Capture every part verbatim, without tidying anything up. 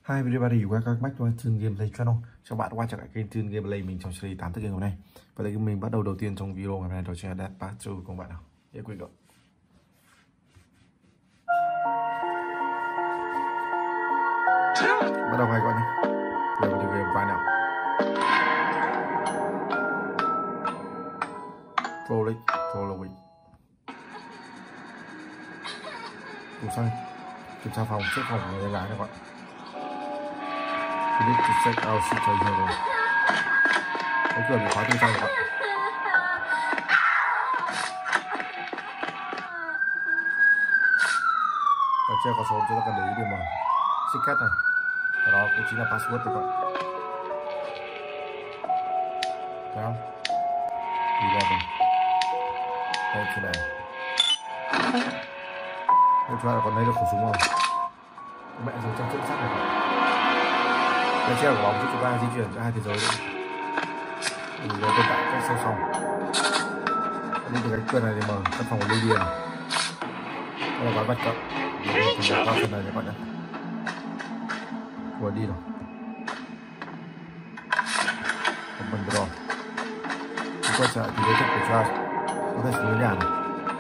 Hi everybody, welcome back to Tune Gameplay Channel. Chào bạn quay trở lại kênh Tune Gameplay mình trong series tám tựa game hôm nay. Và đây mình bắt đầu đầu tiên trong video ngày hôm nay đó chính là Dead Part hai cùng bạn nào. Here we go. Bắt đầu ngay các bạn nhé. Về một game quay nào. Frolic, Frolic. Cùng sang kiểm tra phòng trước phòng người lái các bạn. You need to check out City Hero. Cái cửa bị khóa từ trong các bạn. Và trên có số chúng ta cần để ý để mở secret này. Và đó cũng chính là password các bạn. Thấy không? eleven. Đây chỗ này. Đây chúng ta còn lấy được khẩu súng rồi. Mẹ dùng trong chỗ sắt này. Đây treo của bóng giúp chúng ta di chuyển giữa hai thế giới đấy. Rồi tồn tại cách sâu sòng. Đi từ cánh cửa này để mở căn phòng của Lily này. Đây là quán bạch cận. Chúng ta qua phần này các bạn nhé. Vừa đi rồi. Open door. Chúng quay trở lại thì đối tượng của Charles. Có thể xuống nhà này.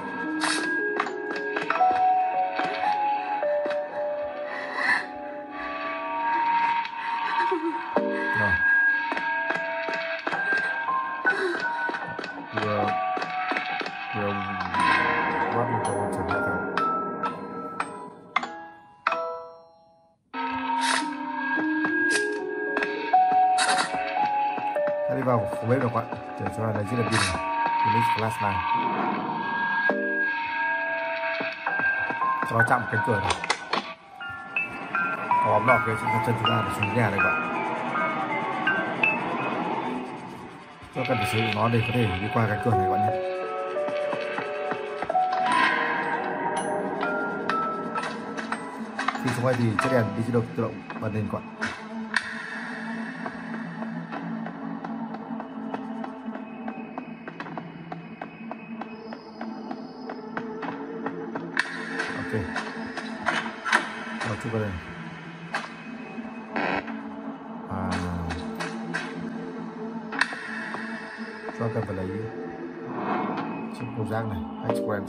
Vừa vừa quá mình có chẳng hạn nào. Ta đi vào phòng bếp được bạn để cho lấy chiếc đèn pin này. Finish class này. Cho nó chạm cánh cửa này. Có bóng đỏ kia trên chân chúng ta để xuống nhà này bạn. Chúng ta cần phải sử dụng nó để có thể đi qua cái cửa này các bạn nhé. Khi xuống đây thì chiếc đèn đi tự động tự động bật lên các bạn. Ok. Rồi chút vào đây. À, cho cần phải lấy chiếc cầu giác này, Experience.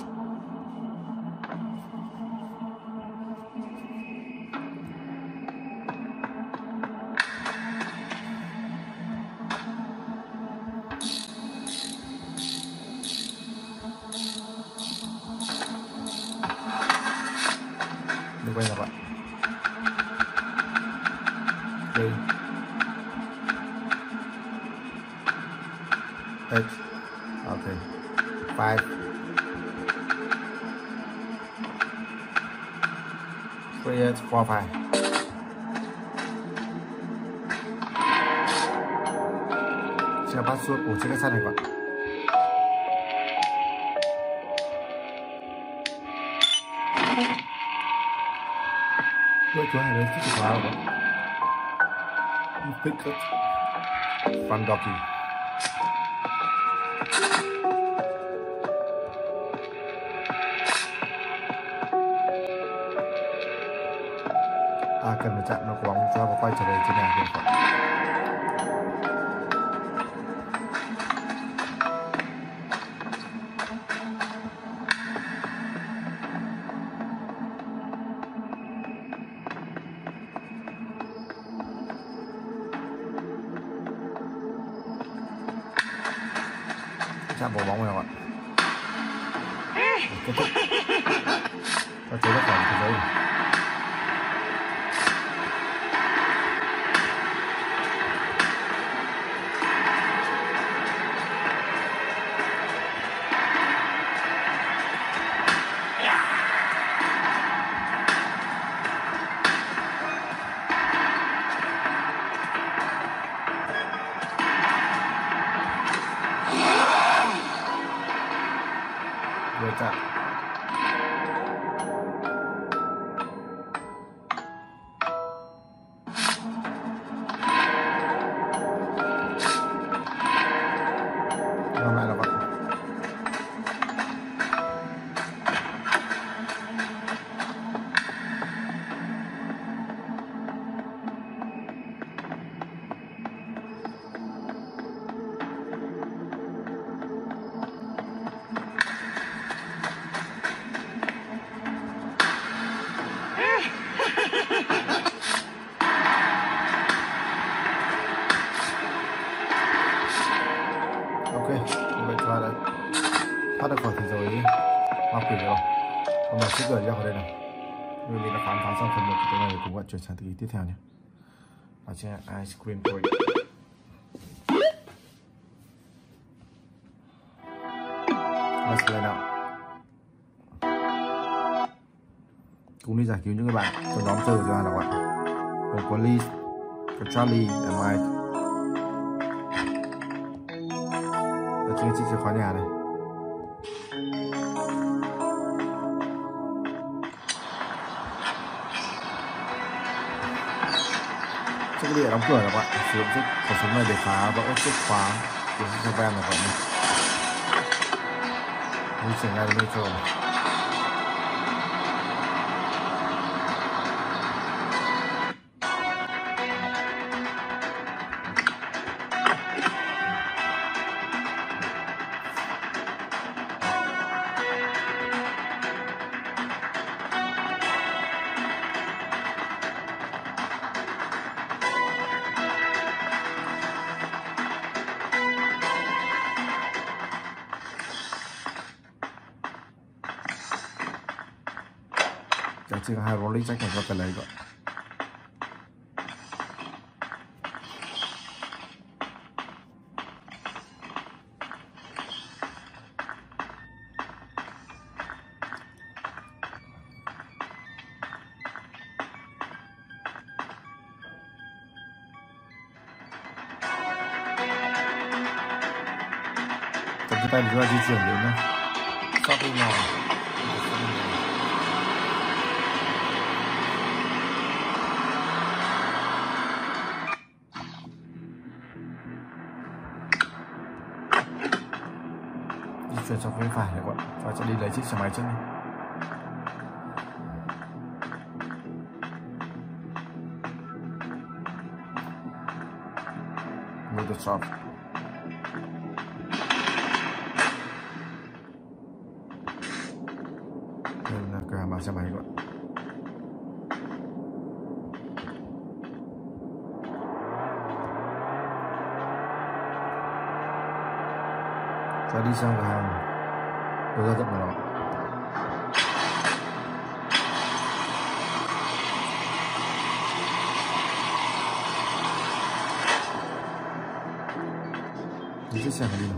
Được quay là bạn. Ok. Eight. Okay. Five. Three, eight, four, five. Sẽ bắt suốt của chiếc sắt này các bạn. Đôi chú hai đấy chiếc chìa khóa của bạn. Pick up. Front door key. À, cần phải chặn nó có bóng cho nó quay trở về trên nhà kìa. Chạm vào bóng này các bạn. Kết thúc. Ta chơi rất khỏi thế giới này. Vừa chạm. Còn lại là vậy. sẽ gửi ra vào đây này. Vì mình đã khám phá xong phần một của cái này cùng bạn chuyển sang từ ý tiếp theo nhé. Đó chính là ice cream toy. Let's play now. Cùng đi giải cứu những người bạn trong nhóm chơi của chúng ta các bạn. Gồm có Lee, có Charlie và Mike. Đó chính là chiếc chìa khóa nhà này. Chiếc đĩa đóng cửa các bạn, sử dụng chiếc khẩu súng này để phá vỡ chiếc khóa của chiếc van này các bạn. Di chuyển ngay đến metro này. Chắc chắn hai rolling chắc chắn có cần lấy gọi. Cầm cái tay mình ra di chuyển đến nhá. Shopping mall. Chuyển sang phía phải này các bạn, và sẽ đi lấy chiếc xe máy trước này. Move the shop. Đây là cửa hàng bán xe máy các bạn. Và đi sang cửa hàng đồ gia dụng của nó. Đi chiếc xe này đi nào.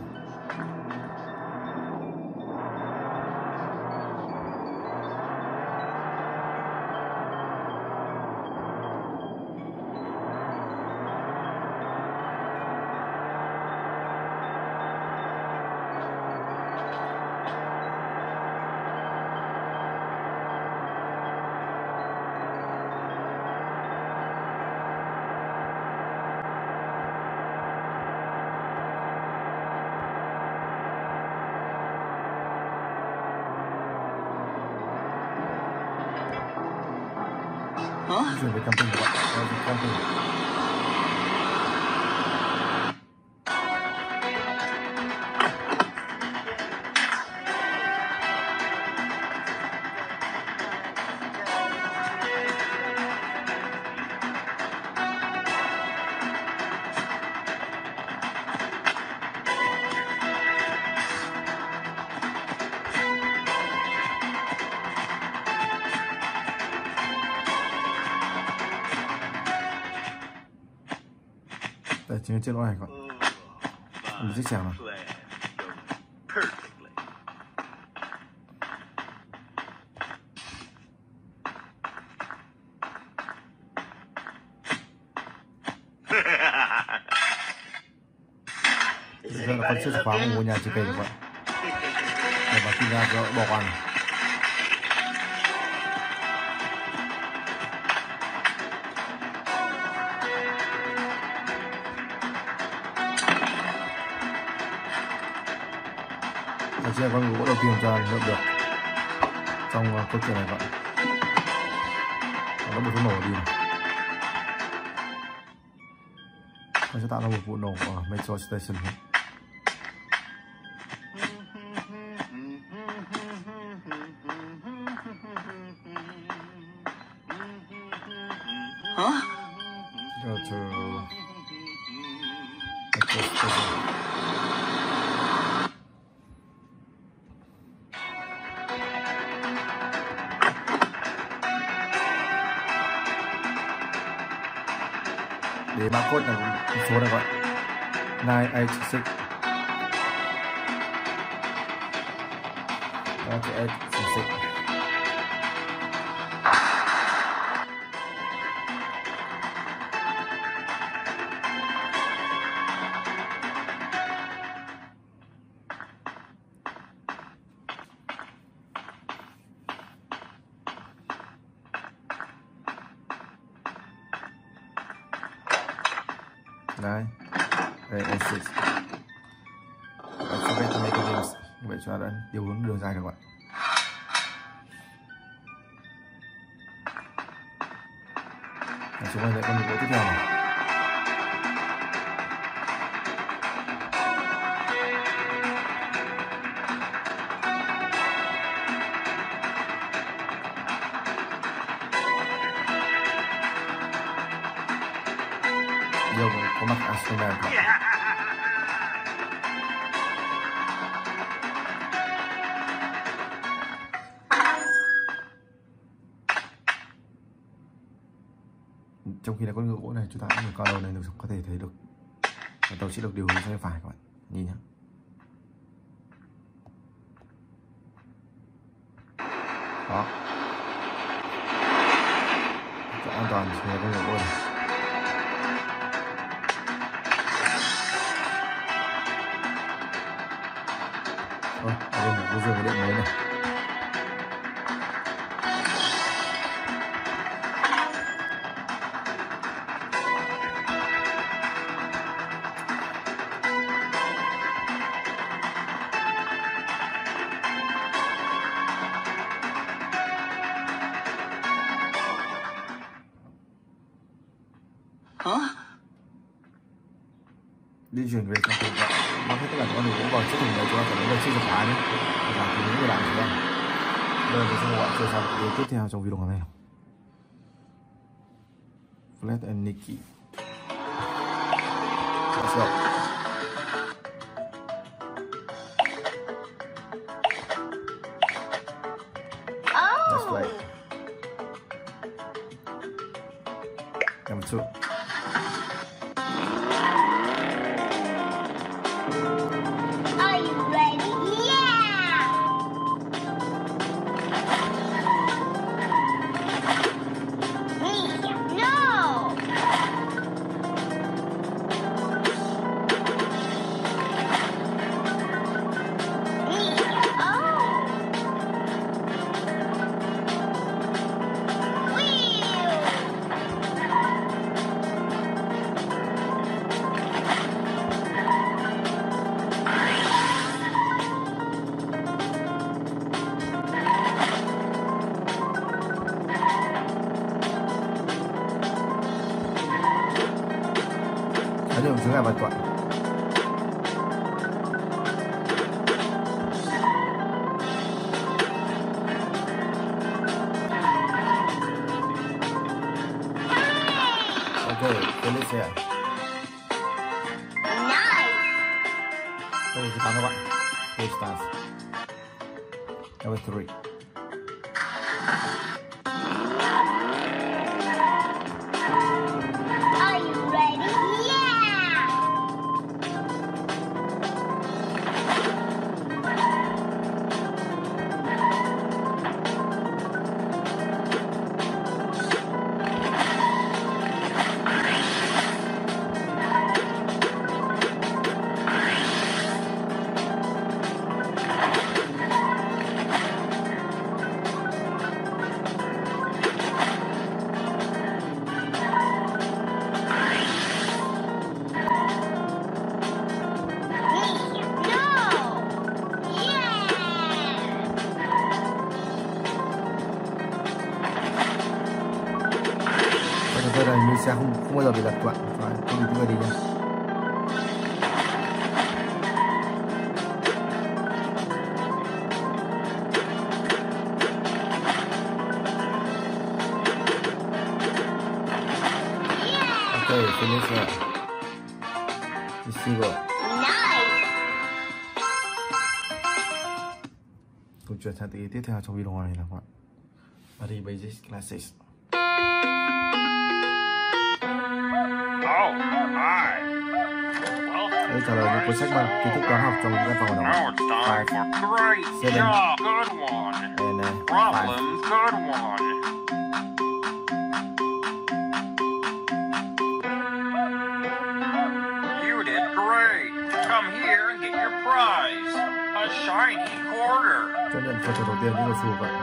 Chuyển về camping các bạn. Đây là camping. Đây chính là chiếc lỗ này các bạn. Một chiếc xẻng này. Bây giờ là con chiếc chìa khóa của ngôi nhà trên cây các bạn. Để mà khi ra cho bỏ ăn. Và chỉ là con gỗ đầu tiên cho lượm được trong uh, câu chuyện này các bạn. Nó một vụ nổ đi này. Nó sẽ tạo ra một vụ nổ ở Metro Station này. Huh? Go to Metro Station. để mã code là số này gọi nine eight six đó thì eight six. Đấy, đây exit alphabet to make games, như vậy chúng ta đã điều hướng đường dài các bạn. Và chúng ta lại con nhiệm vụ tiếp theo này. Điều có mặt Arsenal các bạn. Trong khi là con ngựa gỗ này chúng ta cũng được coi đầu này được có thể thấy được tàu sẽ được điều hướng sang phải các bạn nhìn nhé. Đó, cho an toàn thì là con ngựa gỗ này. Ôi, ở đây là có giường điện mới này. Di chuyển về trong thùng bạn nó hết tất cả con đường vào chiếc thùng này cho phải lấy được chiếc chìa khóa nhé và thì những người làm chúng ta đây là xong gọi chơi xong điều tiếp theo trong video này. Flat and Nicky, let's go. Let's play. Number two. Are you ready? Yeah! Me? No! Me? Oh! Wheel! Ấn dụng chướng ngại vật các bạn. Ok, Felicia. Nice! Đây là các bạn. Three stars. Number three. Are you ready? Yeah! Tôi là như xe không, không bao giờ bị lật các bạn. Rồi, không bị người đi nha. Ok, finish rồi. Receiver. Nice! Cùng chuyển sang tí tiếp theo trong video này là các bạn. Body Basics Classics. Oh! Đây trả lời những cuốn sách mà kiến thức toán học trong văn phòng nào. Now it's time for great Seven. job. Good one. And uh, five. Problem. Good one. You did great. Come here and get your prize. A shiny quarter. Cho nhận câu trả đầu tiên những là phù vậy.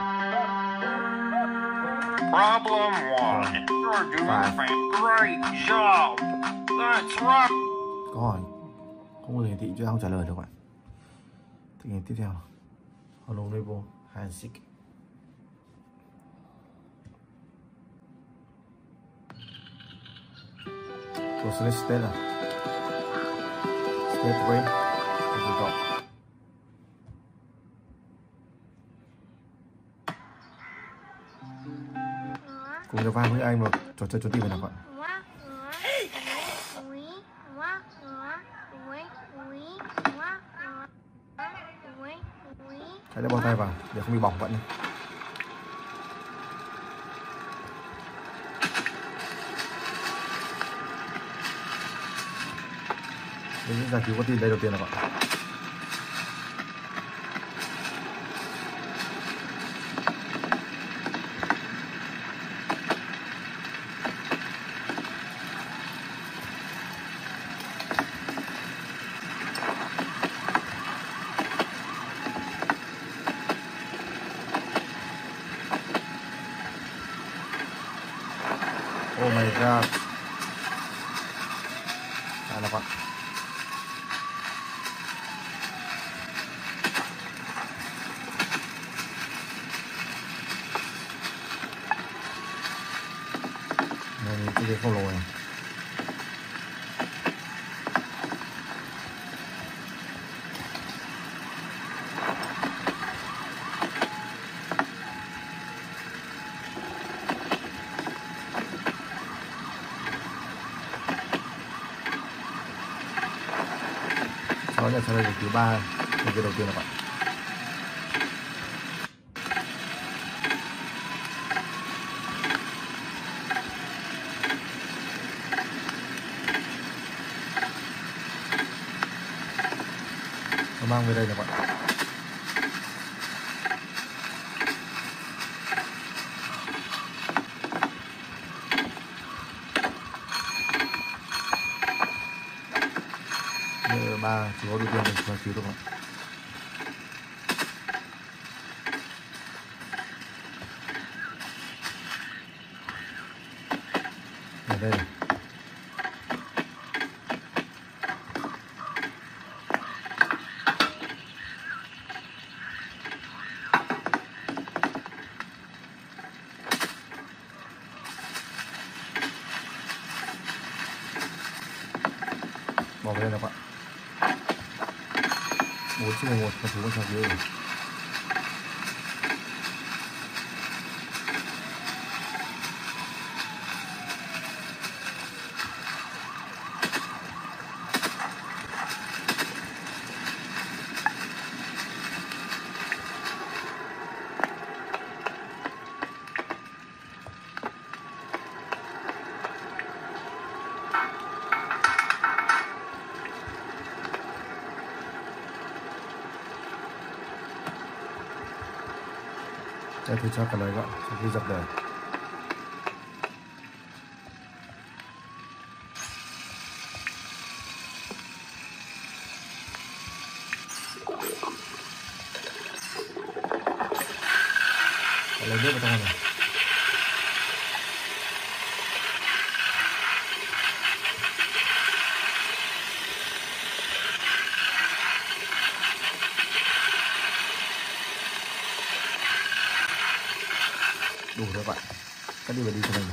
Problem one. You're doing Five. fan- great job. That's right. Câu hỏi không có hiển thị cho không trả lời được bạn. Tình hình tiếp theo là Hello Neighbor Handshake. Câu select state là state three. Here we go. Cùng nhau vai với anh một trò chơi trốn tìm nào bạn. Hãy đeo bao tay vào để không bị bỏng vẫn. Đây những giải cứu con tin đây đầu tiên là bạn. Oh my god. Đây là bạn. Này cái gì không lồi này. Sau đó trả lời thứ ba, cái đầu tiên là bạn. Nó mang về đây là bạn. Ba chỉ có đầu tiên mình phải cứu được bạn. Ở đây này. Bỏ về đây là bạn. Bốn trên mười một con số con trò dưới này. Đây tôi cho cả lời bạn sau khi dập đời. Lấy nước vào trong này. Đủ rồi bạn. Cắt đi và đi cho mình.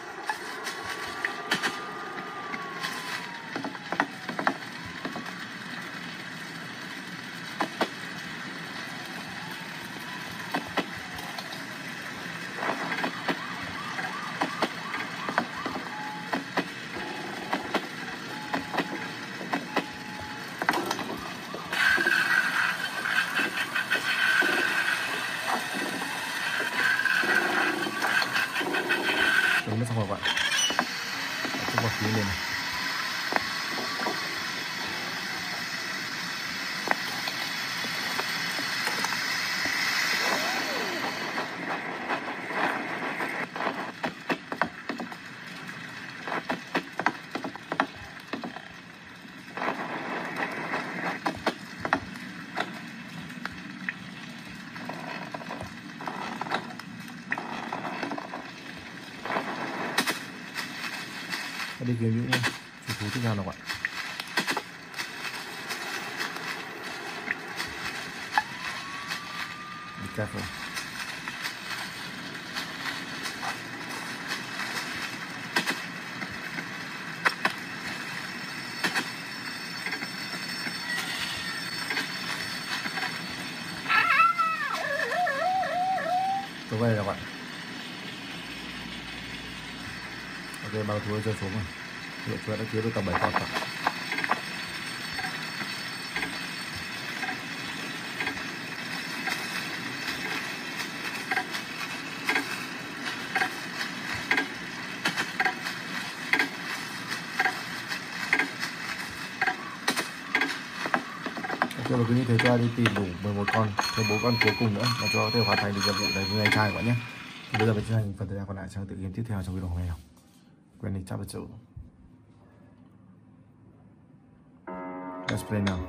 Đúng nó xong rồi bạn. Cho vào phía lên này. Đi kiếm những chủ thú tiếp theo nào bạn. Be careful. Tôi về rồi bạn. Ok, bao thú rơi xuống rồi. Hiện chúng ta đã kiếm được tầm bảy con rồi. Ok, và cứ như thế chúng ta đi tìm đủ mười một con, thêm bốn con cuối cùng nữa và cho có thể hoàn thành được nhiệm vụ này với anh trai các bạn nhé. Thì bây giờ mình sẽ hành phần thời gian còn lại sang tự game tiếp theo trong video hôm nay nào. Granny Chapter two. Let's play now.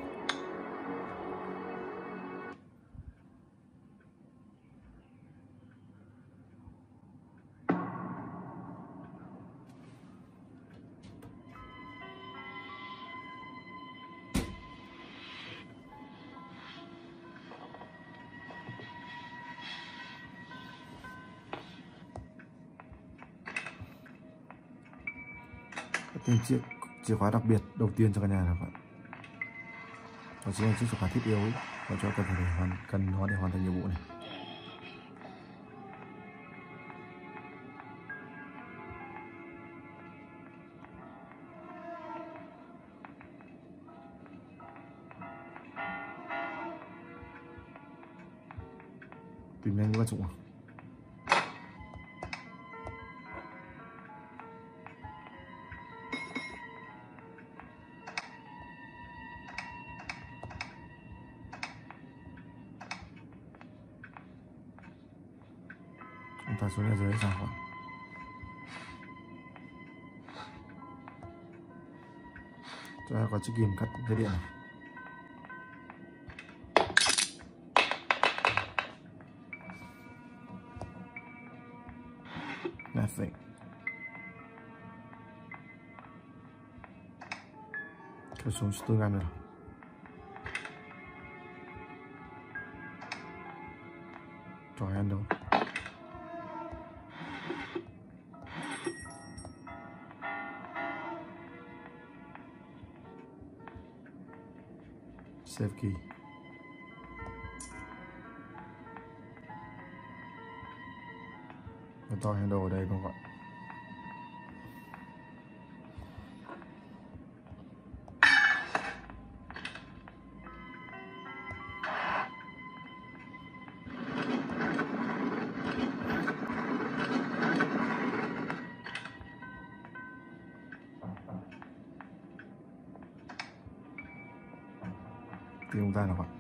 Tìm chiếc chìa khóa đặc biệt đầu tiên cho căn nhà này các bạn. Đó chính là chiếc chìa khóa thiết yếu và cho cần phải để hoàn cần nó để hoàn thành nhiệm vụ này. Tìm nhanh những vật dụng à? Chúng ta xuống ở dưới sao các bạn. Chúng ta có chiếc kìm cắt dây điện này. Nothing. Kéo xuống cho tôi ngăn được. Trò ăn đâu. Save key. Và to handle ở đây không ạ. Thì chúng ta là bạn.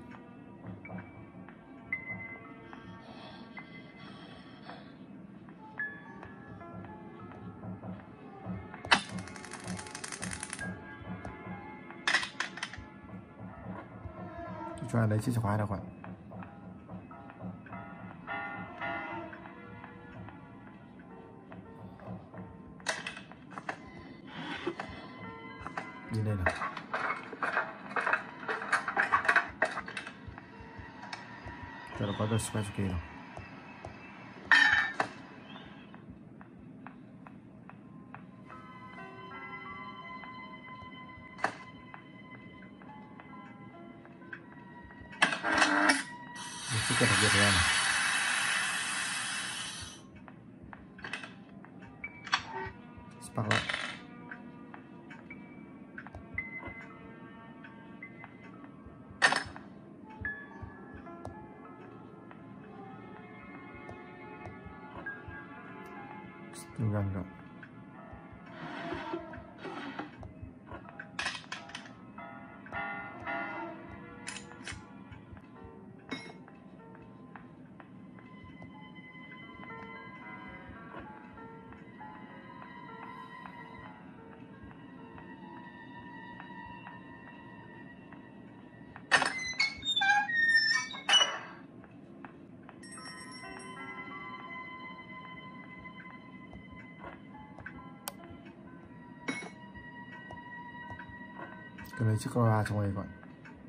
Cho anh lấy chiếc chìa khóa nào bạn. Đi đây nào. Cho nó có được special key nào. Chiếc cần đặc biệt của em này. Spark lại. Still gun gun. Cái lấy chiếc camera trong này các bạn.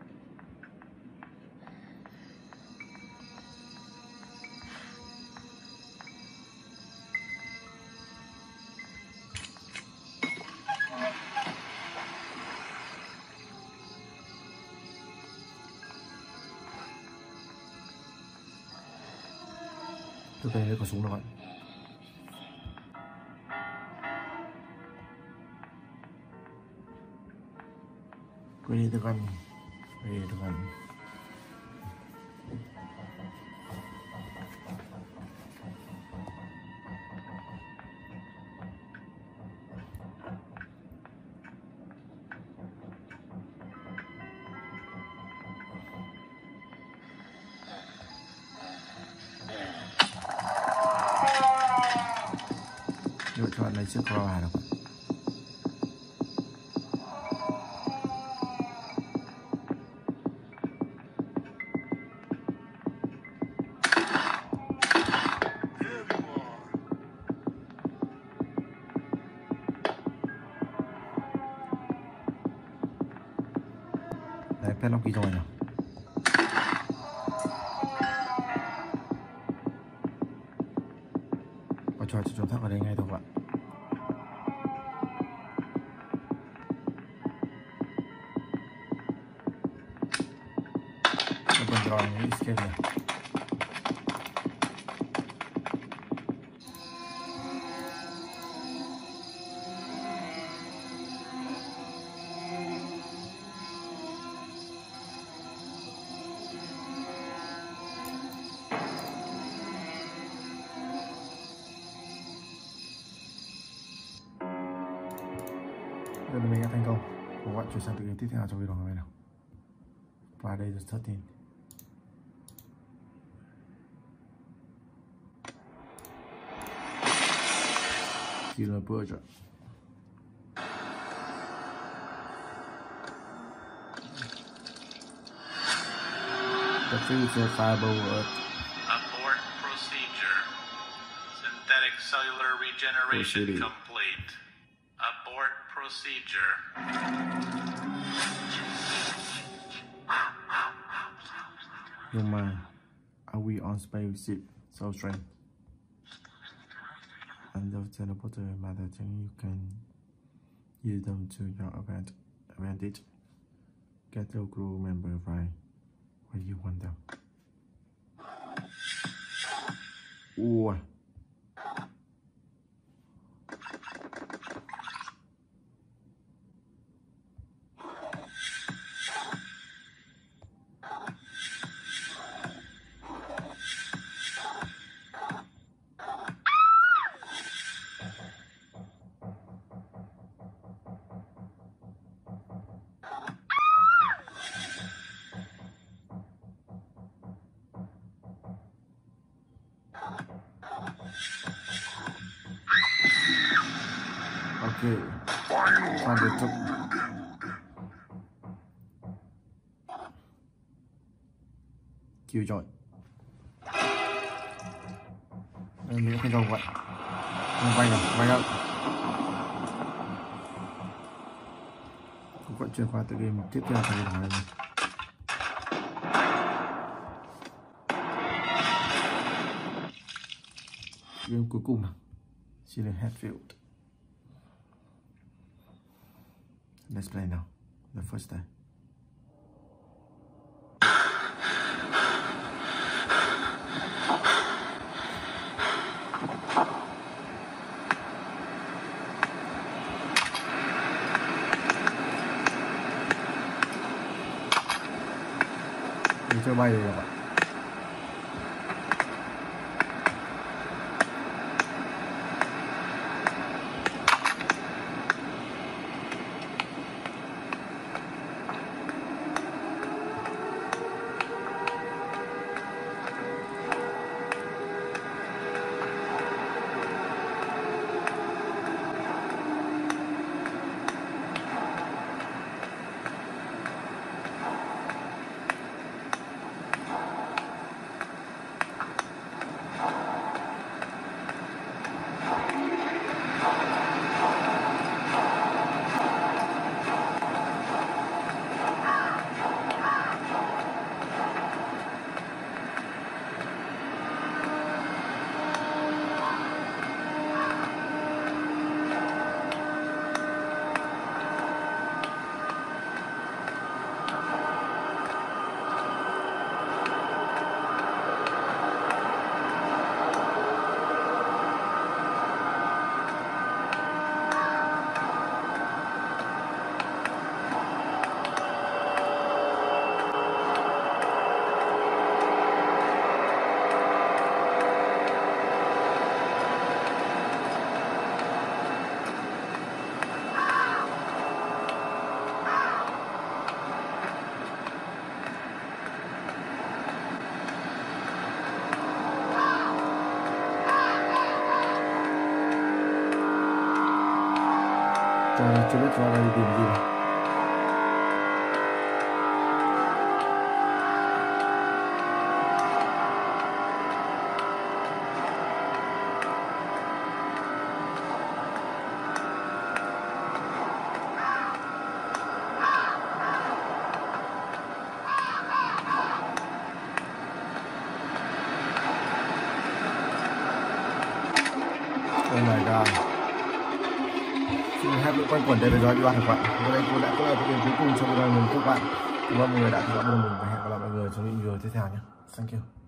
Tôi cái này có súng đâu bạn. Ready to gun. Ready to gun. Lựa chọn lấy chiếc camera đâu. Đấy, pet lock key trong này nào. Có cho cho thắc ở đây ngay thôi các bạn. Open door and escape này. Đây là mình đã thành công. Các bạn chuyển sang tựa game tiếp theo trong video ngày nào. Friday the thirteenth. Killer Burger. The future fireball Earth. Abort procedure. Synthetic cellular regeneration Proceeding. complete. Abort procedure. Human, are we on spaceship? So strange. And those teleporter matter you can use them to your advantage. advantage. Get the crew member right where you want them. Ooh. Okay, find the top. Kêu rồi. Đây mình không đâu vậy. Mình quay nào, quay đâu. Cũng vẫn chuyển qua tựa game tiếp theo trong video này. Game cuối cùng nào. Xin là Hatfield. Let's play now. The first day. Mình chơi bay rồi các bạn. Tôi chưa biết chúng ta đang đi tìm gì này. Oh my god. Xin hai bữa quanh quẩn đây là do đi bạn các bạn. Hôm nay cô đã có là video cuối cùng trong video mình các bạn. Cảm ơn mọi người đã theo dõi video mình và hẹn gặp lại mọi người trong những video tiếp theo nhé. Thank you.